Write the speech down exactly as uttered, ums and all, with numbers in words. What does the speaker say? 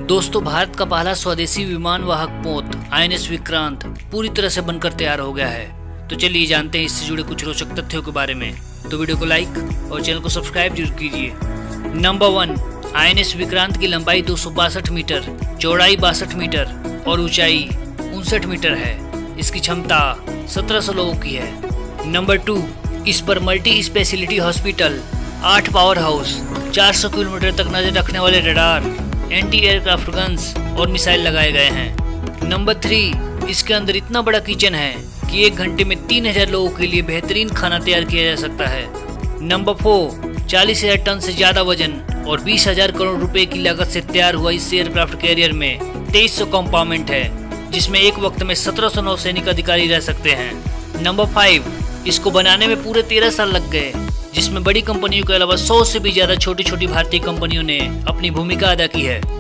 दोस्तों, भारत का पहला स्वदेशी विमान वाहक पोत आई एन एस विक्रांत पूरी तरह से बनकर तैयार हो गया है। तो चलिए जानते हैं इससे जुड़े कुछ रोचक तथ्यों के बारे में। तो वीडियो को लाइक और चैनल को सब्सक्राइब जरूर कीजिए। Number one, I N S Vikrant की लंबाई दो सौ बासठ मीटर, चौड़ाई बासठ मीटर और ऊंचाई उनसठ मीटर है। इसकी क्षमता सत्रह सौ लोगों की है। नंबर टू, इस पर मल्टी स्पेशलिटी हॉस्पिटल, आठ पावर हाउस, चार सौ किलोमीटर तक नजर रखने वाले रडार, एंटी एयरक्राफ्ट गन्स और मिसाइल लगाए गए हैं। नंबर थ्री, इसके अंदर इतना बड़ा किचन है कि एक घंटे में तीन हजार लोगों के लिए बेहतरीन खाना तैयार किया जा सकता है। नंबर फोर, चालीस हजार टन से ज्यादा वजन और बीस हजार करोड़ रुपए की लागत से तैयार हुआ इस एयरक्राफ्ट कैरियर में तेईस सौ कंपार्टमेंट है, जिसमें एक वक्त में सत्रह सौ नौसैनिक अधिकारी रह सकते हैं। नंबर फाइव, इसको बनाने में पूरे तेरह साल लग गए, जिसमें बड़ी कंपनियों के अलावा सौ से भी ज्यादा छोटी छोटी भारतीय कंपनियों ने अपनी भूमिका अदा की है।